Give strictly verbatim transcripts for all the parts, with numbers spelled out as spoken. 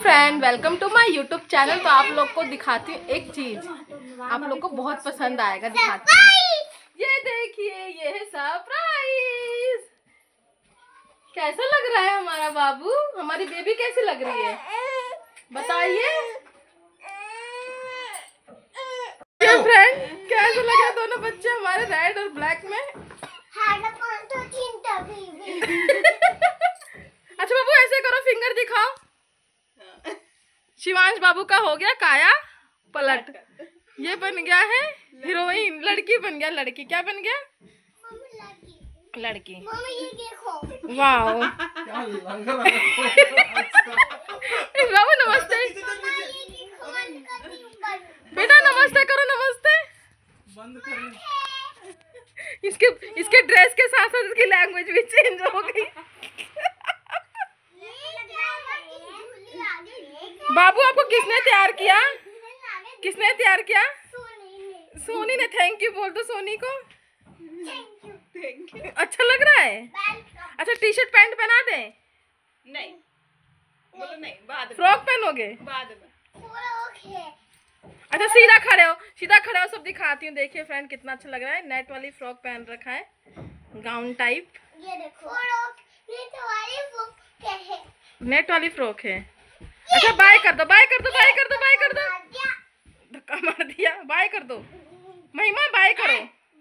Friend, welcome to my YouTube channel. तो आप लोग को दिखाती हूँ एक चीज, आप लोग को बहुत पसंद आएगा। दिखाती हूँ, ये देखिए, ये है सरप्राइज। कैसा लग रहा है हमारा बाबू, हमारी बेबी कैसी लग रही है बताइए। क्या फ्रेंड, कैसा लगा दोनों बच्चे हमारे रेड और ब्लैक में? अच्छा बाबू, ऐसे करो, फिंगर दिखाओ। शिवांश बाबू का हो गया काया पलट, ये बन गया है हीरोइन, लड़की बन गया। लड़की क्या बन गया? लड़की। वाह बाबू नमस्ते बेटा, नमस्ते करो, नमस्ते। बंद करो। इसके इसके ड्रेस के साथ साथ इसकी लैंग्वेज भी चेंज हो गई। बाबू आपको किसने तैयार किया? किसने तैयार किया? सोनी ने। थैंक यू बोल दो सोनी को। Thank you. अच्छा लग रहा है? अच्छा टी शर्ट पैंट पहना दे? नहीं बोलो, नहीं बाद में। फ्रॉक पहनोगे बाद में? अच्छा सीधा खड़े हो, सीधा खड़े हो, सब दिखाती हूँ। देखिए फ्रेंड, कितना अच्छा लग रहा है। नेट वाली फ्रॉक पहन रखा है, गाउन टाइप। ये देखो, नेट वाली फ्रॉक है। नेट वाली फ्रॉक है। अच्छा बाय कर दो, बाय कर दो, बाय कर दो, बाय कर दो। धक्का मार दिया। बाय कर दो महिमा, बाय करो।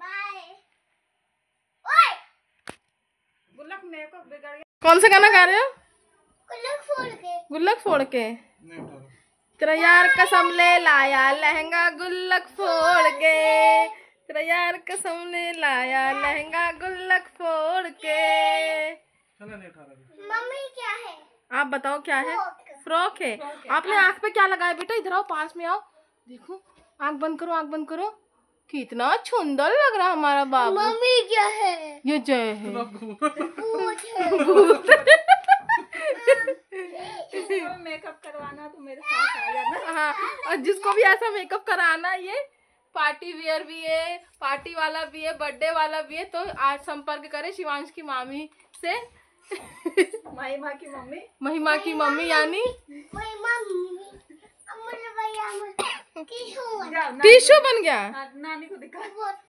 गुल्लक मेकअप बिगड़ गया। कौन सा गाना गा रहे हो? गुल्लक फोड़ के। गुल्लक फोड़ के। तेरा यार कसम ले लाया लहंगा गुल्लक फोड़ के, तेरा यार कसम ले लाया लहंगा गुल्लक फोड़ के। मम्मी क्या है? आप बताओ क्या है? फ्रॉक है। आपने आँख पे क्या लगाया बेटा? इधर आओ, पास में आओ, देखो। आँख बंद करो, आँख बंद करो। कितना सुंदर लग रहा है हमारा बाबू। मम्मी क्या है? ये जय है। मेकअप करवाना तो मेरे पास आ जाना। हाँ, और जिसको भी ऐसा मेकअप कराना, ये पार्टी वियर भी है, पार्टी वाला भी है, बर्थडे वाला भी है, तो आज संपर्क करें शिवांश की मामी से। महिमा की मम्मी, महिमा की मम्मी यानी टिश्यू बन गया। नानी को दिखा।